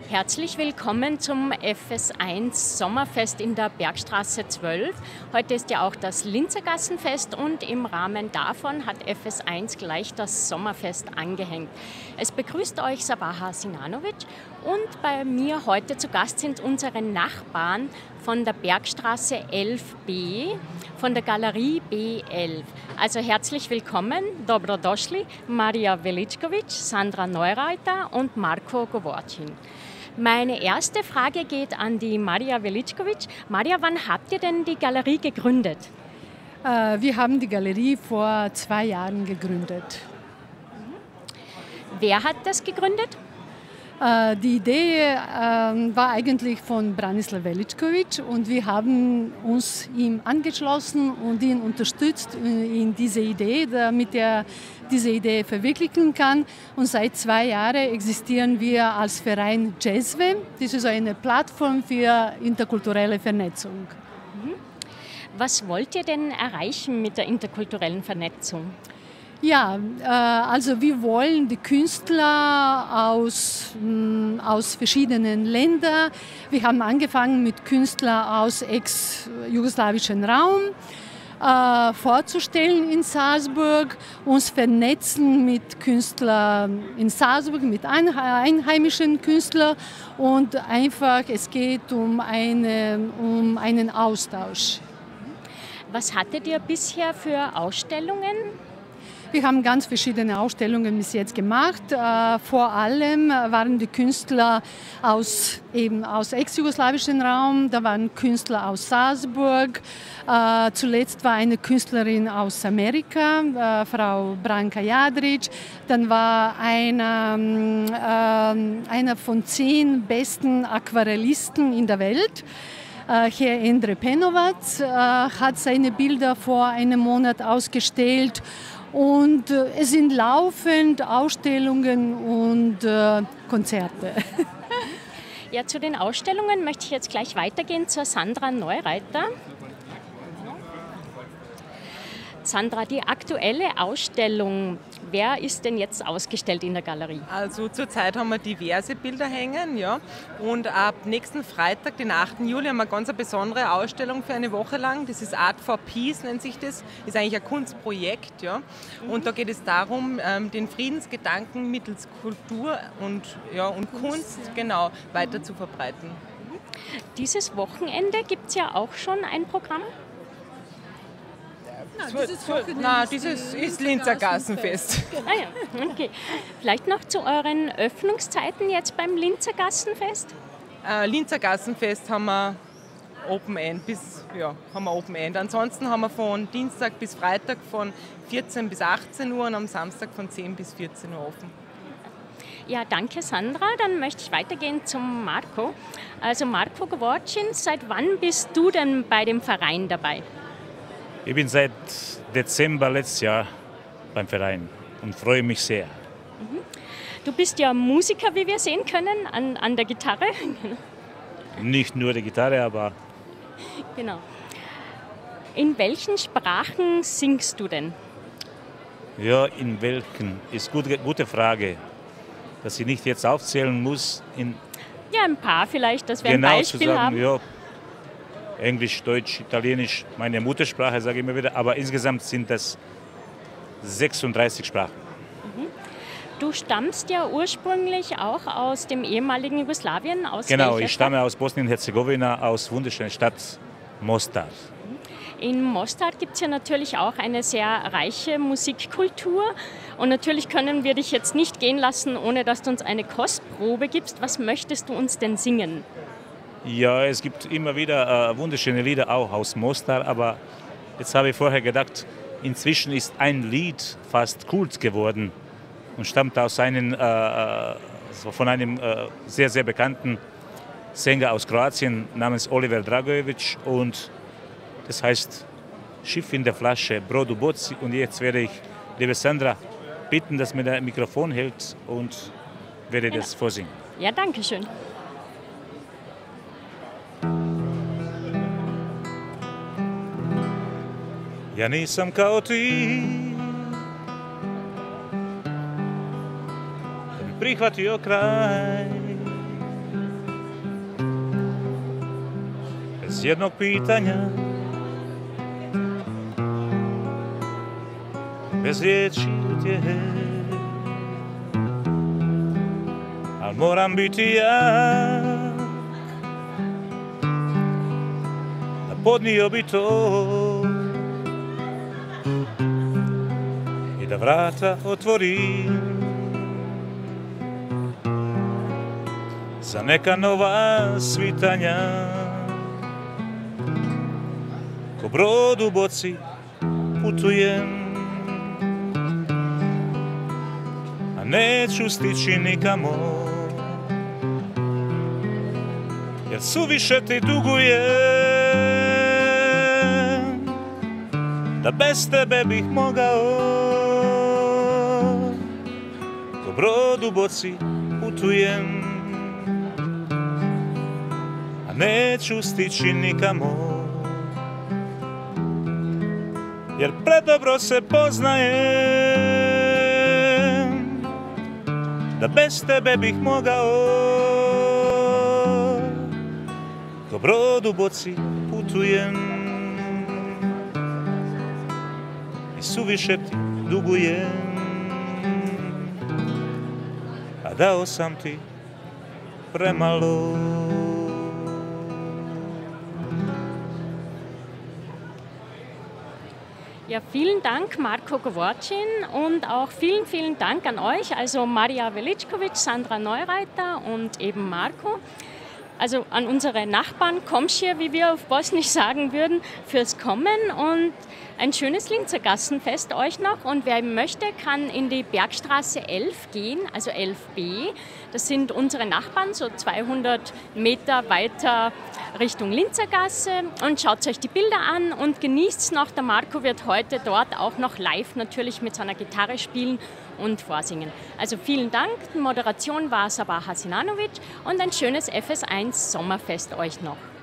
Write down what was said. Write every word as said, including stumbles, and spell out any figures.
Herzlich willkommen zum F S eins Sommerfest in der Bergstraße zwölf. Heute ist ja auch das Linzergassenfest und im Rahmen davon hat F S eins gleich das Sommerfest angehängt. Es begrüßt euch Sabaha Sinanovic und bei mir heute zu Gast sind unsere Nachbarn von der Bergstraße elf b, von der Galerie B elf. Also herzlich willkommen, Dobrodošli, Marija Veličković, Sandra Neureiter und Marko Govorčin. Meine erste Frage geht an die Marija Veličković. Marija, wann habt ihr denn die Galerie gegründet? Äh, wir haben die Galerie vor zwei Jahren gegründet. Wer hat das gegründet? Äh, die Idee äh, war eigentlich von Branislav Veličković und wir haben uns ihm angeschlossen und ihn unterstützt in diese Idee, damit er diese Idee verwirklichen kann. Und seit zwei Jahren existieren wir als Verein Jezve. Das ist eine Plattform für interkulturelle Vernetzung. Was wollt ihr denn erreichen mit der interkulturellen Vernetzung? Ja, äh, also wir wollen die Künstler aus, mh, aus verschiedenen Ländern. Wir haben angefangen mit Künstlern aus ex-jugoslawischen Raum äh, vorzustellen in Salzburg, uns vernetzen mit Künstlern in Salzburg, mit einheimischen Künstlern und einfach es geht um, eine, um einen Austausch. Was hattet ihr bisher für Ausstellungen? Wir haben ganz verschiedene Ausstellungen bis jetzt gemacht. Äh, vor allem waren die Künstler aus, eben aus ex-jugoslawischen Raum, da waren Künstler aus Salzburg. Äh, zuletzt war eine Künstlerin aus Amerika, äh, Frau Branka Jadrić. Dann war einer, äh, einer von zehn besten Aquarellisten in der Welt. Herr Endre Penovac hat seine Bilder vor einem Monat ausgestellt und es sind laufend Ausstellungen und äh, Konzerte. Ja, zu den Ausstellungen möchte ich jetzt gleich weitergehen zur Sandra Neureiter. Sandra, die aktuelle Ausstellung, wer ist denn jetzt ausgestellt in der Galerie? Also zurzeit haben wir diverse Bilder hängen, ja. Und ab nächsten Freitag, den achten Juli, haben wir eine ganz besondere Ausstellung für eine Woche lang. Das ist Art for Peace, nennt sich das. Das ist eigentlich ein Kunstprojekt, ja. Und mhm. da geht es darum, den Friedensgedanken mittels Kultur und, ja, und Kunst, Kunst genau, weiter zu verbreiten. Dieses Wochenende gibt es ja auch schon ein Programm. Na, dieses, Na, dieses ist Linzer Gassenfest. Ah ja, okay. Vielleicht noch zu euren Öffnungszeiten jetzt beim Linzer Gassenfest? Äh, Linzer Gassenfest haben wir Open End bis ja, haben wir Open End. Ansonsten haben wir von Dienstag bis Freitag von vierzehn bis achtzehn Uhr und am Samstag von zehn bis vierzehn Uhr offen. Ja, danke Sandra. Dann möchte ich weitergehen zum Marko. Also Marko Govorčin, seit wann bist du denn bei dem Verein dabei? Ich bin seit Dezember letztes Jahr beim Verein und freue mich sehr. Du bist ja Musiker, wie wir sehen können, an, an der Gitarre. Nicht nur die Gitarre, aber... Genau. In welchen Sprachen singst du denn? Ja, in welchen? Ist eine gute Frage, dass ich nicht jetzt aufzählen muss. In ja, ein paar vielleicht, dass wir genau ein Beispiel zu sagen, haben. Ja, Englisch, Deutsch, Italienisch, meine Muttersprache, sage ich immer wieder, aber insgesamt sind das sechsunddreißig Sprachen. Du stammst ja ursprünglich auch aus dem ehemaligen Jugoslawien, aus Genau, ich stamme aus Bosnien-Herzegowina, aus wunderschönen Stadt Mostar. In Mostar gibt es ja natürlich auch eine sehr reiche Musikkultur und natürlich können wir dich jetzt nicht gehen lassen, ohne dass du uns eine Kostprobe gibst. Was möchtest du uns denn singen? Ja, es gibt immer wieder äh, wunderschöne Lieder auch aus Mostar, aber jetzt habe ich vorher gedacht, inzwischen ist ein Lied fast Kult geworden und stammt aus einem, äh, von einem äh, sehr, sehr bekannten Sänger aus Kroatien namens Oliver Dragojević und das heißt Schiff in der Flasche, Brod u boci. Und jetzt werde ich, liebe Sandra, bitten, dass mir das Mikrofon hält und werde das vorsingen. Ja, danke schön. Ja nisam kao ti, da bi prihvatio kraj bez jednog pitanja, bez riječi utjehe. Al moram biti ja, da podnio bi to i da vrata otvorim za neka nova svitanja. Ko brod u boci putujem, a neću stići nikamo, jer suviše ti dugujem, da bez tebe bih mogao. Ko brod u boci putujem, a neću stići nikamo, jer predobro se poznajem, da bez tebe bih mogao. Ko brod u boci putujem i suviše ti dugujem, a dao sam ti premalo. Ja, vielen Dank Marko Govorčin und auch vielen, vielen Dank an euch, also Marija Veličković, Sandra Neureiter und eben Marko. Also an unsere Nachbarn, Komšije, wie wir auf Bosnisch sagen würden, fürs Kommen und ein schönes Linzergassenfest euch noch. Und wer möchte, kann in die Bergstraße elf gehen, also elf b. Das sind unsere Nachbarn, so zweihundert Meter weiter Richtung Linzergasse. Und schaut euch die Bilder an und genießt es noch. Der Marko wird heute dort auch noch live natürlich mit seiner Gitarre spielen und vorsingen. Also vielen Dank. Die Moderation war Sabah Hasinanovic und ein schönes F S eins Sommerfest euch noch.